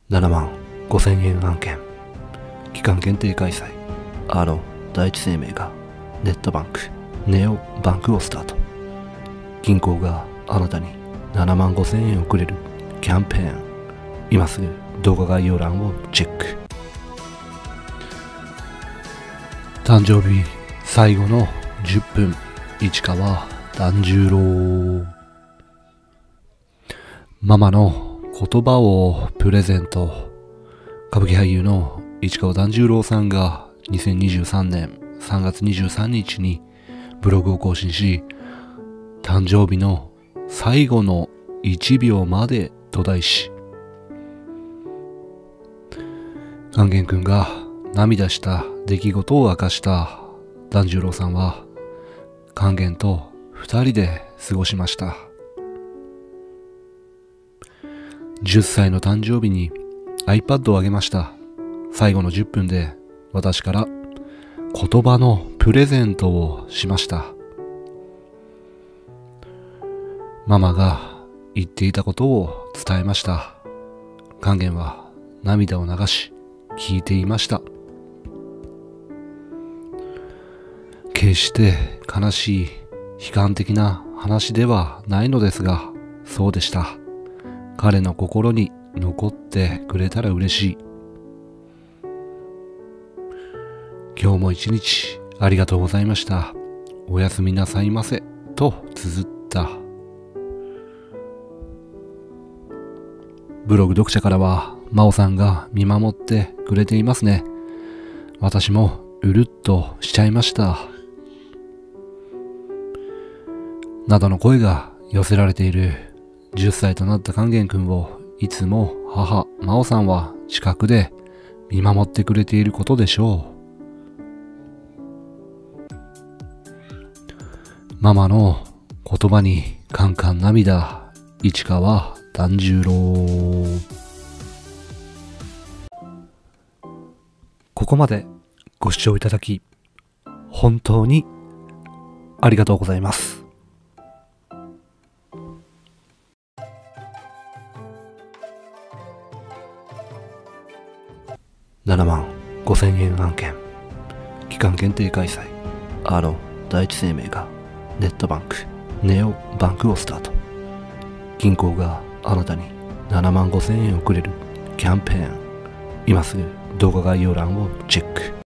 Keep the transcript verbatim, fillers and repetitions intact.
ななまんごせんえん案件、期間限定開催。アロ第一生命がネットバンクネオバンクをスタート。銀行があなたにななまんごせんえんをくれるキャンペーン。今すぐ動画概要欄をチェック。誕生日最後のじゅっぷん、市川團十郎。ママの言葉をプレゼント。歌舞伎俳優の市川團十郎さんがにせんにじゅうさんねんさんがつにじゅうさんにちにブログを更新し、誕生日の最後のいちびょうまでと題し、勸玄君が涙した出来事を明かした團十郎さんは、勸玄と二人で過ごしました。じゅっさいの誕生日に iPad をあげました。最後のじゅっぷんで私から言葉のプレゼントをしました。ママが言っていたことを伝えました。勸玄は涙を流し聞いていました。決して悲しい悲観的な話ではないのですが、そうでした。彼の心に残ってくれたら嬉しい。今日も一日ありがとうございました。おやすみなさいませと綴った。ブログ読者からは、真央さんが見守ってくれていますね。私もうるっとしちゃいました。などの声が寄せられている。じゅっさいとなった勸玄君をいつも母真央さんは近くで見守ってくれていることでしょう。ママの言葉にカンカン涙。市川團十郎。ここまでご視聴いただき本当にありがとうございます。ななまんごせんえん案件、期間限定開催。アロ第一生命がネットバンクネオバンクをスタート。銀行があなたにななまんごせんえんをくれるキャンペーン。今すぐ動画概要欄をチェック。